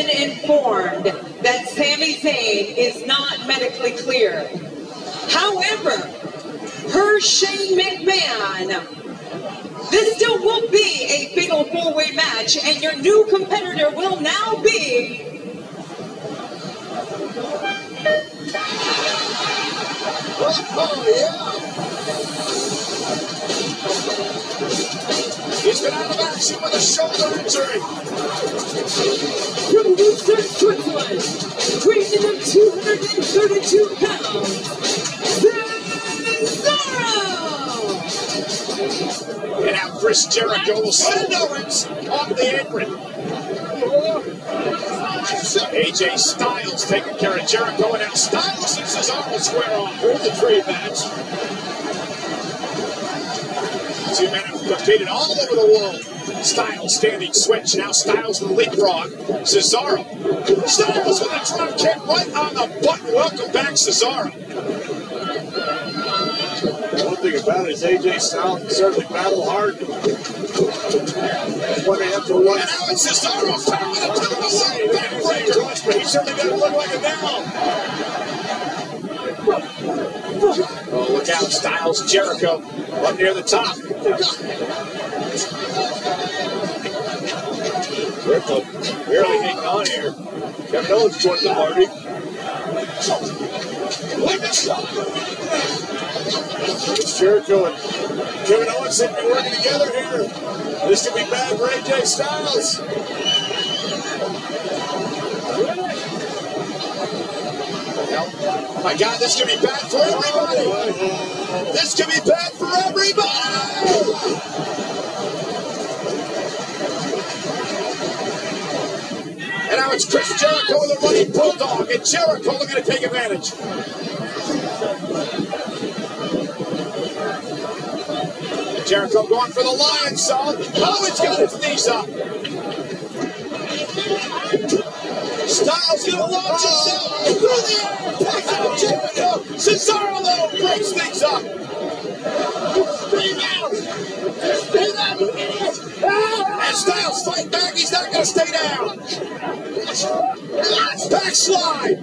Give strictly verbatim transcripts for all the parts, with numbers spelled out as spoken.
been informed that Sami Zayn is not medically clear. However, per Shane McMahon, this still will be a fatal four-way match, and your new competitor will now be... Oh, yeah! He's been out of action with a shoulder injury. From Lucerne, Switzerland, weighing in two hundred thirty-two pounds, Cesaro! And now Chris Jericho will send Owens off the apron. A J Styles taking care of Jericho, and now Styles and Cesaro square off for the trade match. Two men have competed all over the world. Styles standing switch. Now Styles will leapfrog. Cesaro. Styles with a drop kick right on the button. Welcome back, Cesaro. One thing about it is A J Styles can certainly battle hard. What they have to run. And now it's Cesaro coming with a terrible backbreaker. But he certainly doesn't look like it now. Oh, look out, Styles, Jericho up near the top. Jericho barely hanging on here. Kevin Owens joined the party. It's Jericho and Kevin Owens seem to be working together here. This could be bad for A J Styles. My God, this could be bad for everybody. This could be bad for everybody. And now it's Chris Jericho with a running bulldog, and Jericho looking to take advantage. And Jericho going for the lion song. Oh, it's got his knees up. Styles gonna launch himself through the air. Takes out Jericho. Cesaro though breaks things up. Stay down. Stay down, you idiot. And Styles fight back. He's not gonna stay down. Backslide.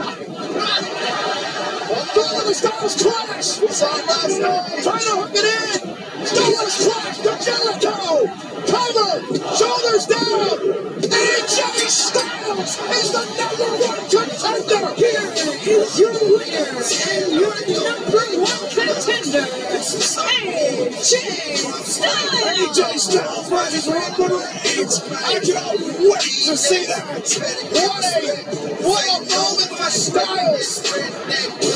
Oh, the Styles crash. Trying to hook it in. Styles crash to Jericho. Cover. Shoulders down. A J Styles is the number one contender. Here is your winner and your number one contender, A J Styles! A J Styles versus Roman Reigns. I cannot wait to see that. What a, what a moment for Styles.